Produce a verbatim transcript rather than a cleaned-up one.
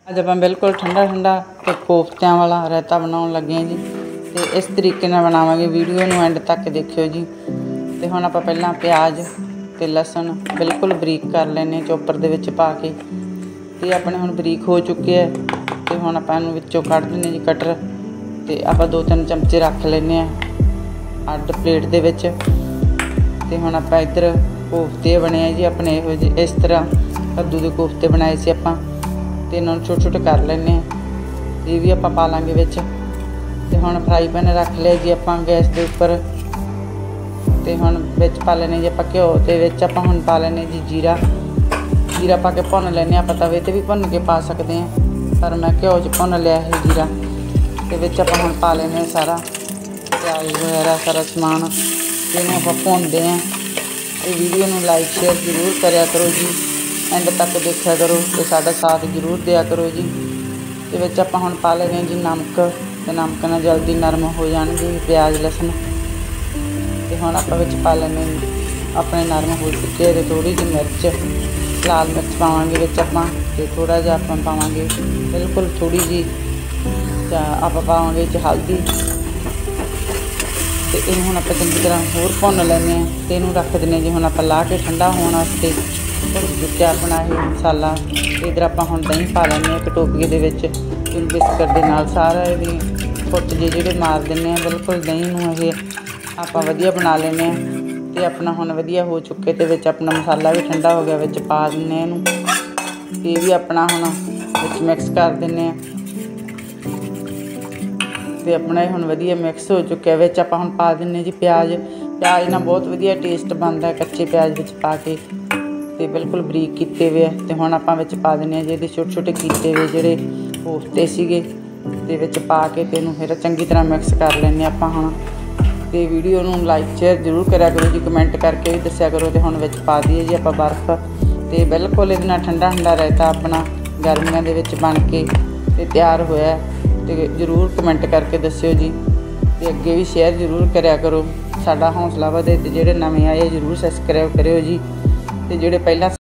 ਅੱਜ ਆਪਾਂ ਬਿਲकुल ठंडा ठंडा तो कोफ्तियां वाला रायता बनाउण लगे जी। तो इस तरीके नाल बनावांगे, वीडियो नूं एंड तक देखियो जी। तो हुण आपां पहलां प्याज ते लहसुन बिल्कुल बरीक कर लैने चोपर दे विच पा के। ते अपने हुण बरीक हो चुके है। तो हुण आपां इहनूं विचों कढ दिंदे जी कटर। ते आपां दो तीन चमचे रख लैने अड्ड प्लेट दे विच। ते हुण आपां इधर कोफ्ते बने जी अपने इहो जिहे इस तरह कद्दू दे कोफ्ते बनाए सी आपां। ते इन्हां छोटे छोटे कर लैने ये भी आपां पा लांगे विच। ते हुण फ्राई पैन रख लिया जी आपां गैस दे उपर। ते हुण विच पा लैने जी आपां घिओ ते विच आपां हुण पा लैने जी जीरा। जीरा पा के भुन लैने आपां, तवे ते भी भुन के पा सकदे हैं पर मैं घिओ च भुन लिया है जीरा। ते विच आपां हुण पा लैने सारा प्याज वगैरह सारा समान। इहनूं आपां भुनदे हैं। ते वीडियो नूं लाइक शेयर जरूर करिया करो जी, एंड तक देखा करो तो साडा साथ जरूर दिया करो जी। ते विच आपां हुण पा लैने जी नमक। ते नमक नाल जल्दी नरम हो जाणगे प्याज लहसुन। ते हुण आपां विच पा लैने अपने नरम हो चुके ते थोड़ी जी मिर्च लाल मिर्च पावांगे विच आपां। ते थोड़ा जिहा आपां पावांगे बिल्कुल थोड़ी जी आपां पावांगे विच हल्दी। ते इहनूं हुण आपां चंगी तरह होर भुन लैने आ। ते इहनूं रख दिंदे जी हुण आपां ला के ठंडा होण वास्ते। भुन चुक्या अपना ये मसाला। इधर आपां हुण दही पा लैने एक टोपीए दे विच। बिस्कुट दे नाल सारा इहदी फुट जे जिहड़े मार दिंदे आ बिल्कुल दही नूं ਇਹ आपां वधिया बना लैने आ। ते अपना हुण वधिया हो चुके ते विच अपना मसाला भी ठंडा हो गया विच पा दिंदे आ इहनूं। ते भी अपना हुण विच मिक्स कर दिंदे आ। ते अपना हुण वधिया मिक्स हो चुक्या। विच आपां हुण पा दिंदे जी प्याज। प्याज नाल बहुत वधिया टेस्ट बनदा कच्चे प्याज विच पा के। ते बिल्कुल बरीक कीते हुए है। ते हुण आपां विच पा दिंदे जी इहदे छोटे छोटे कीते हुए जिहड़े कोफ्ते सीगे। ते विच पा के ते इहनूं फिर चंगी तरह मिक्स कर लैने आपां हुण। ते वीडियो नूं लाइक शेयर जरूर करिया करो जी, कमेंट करके भी दस्सिया करो। ते हुण विच पा दईए जी आपां बर्फ। ते बिल्कुल इहदे नाल ठंडा ठंडा रायता अपना गर्मियां दे विच बन के ते तैयार होया। ते जरूर कमेंट करके दस्सिओ जी। ते अगे भी शेयर जरूर करिया करो, साडा हौसला वधे। ते जिहड़े नवें आए जरूर सबसक्राइब करियो जी। ते जिहड़े पहलां